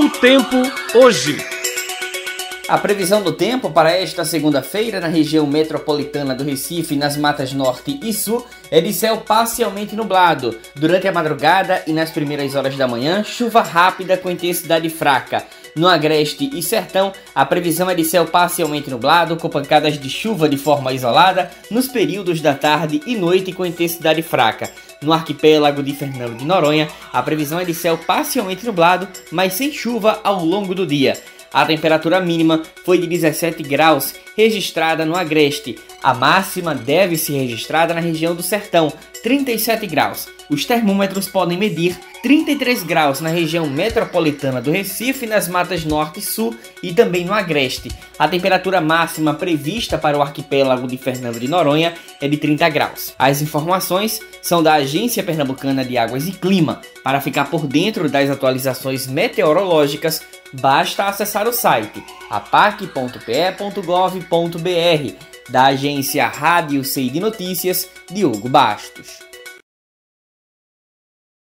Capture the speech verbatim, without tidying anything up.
O tempo hoje. A previsão do tempo para esta segunda-feira na região metropolitana do Recife, nas matas norte e sul, é de céu parcialmente nublado. Durante a madrugada e nas primeiras horas da manhã, chuva rápida com intensidade fraca. No Agreste e Sertão, a previsão é de céu parcialmente nublado, com pancadas de chuva de forma isolada nos períodos da tarde e noite com intensidade fraca. No arquipélago de Fernando de Noronha, a previsão é de céu parcialmente nublado, mas sem chuva ao longo do dia. A temperatura mínima foi de dezessete graus, registrada no Agreste. A máxima deve ser registrada na região do Sertão, trinta e sete graus. Os termômetros podem medir trinta e três graus na região metropolitana do Recife, nas matas norte e sul e também no Agreste. A temperatura máxima prevista para o arquipélago de Fernando de Noronha é de trinta graus. As informações são da Agência Pernambucana de Águas e Clima. Para ficar por dentro das atualizações meteorológicas, basta acessar o site apac ponto p e ponto gov ponto br da agência Rádio C I de Notícias, Diogo Bastos.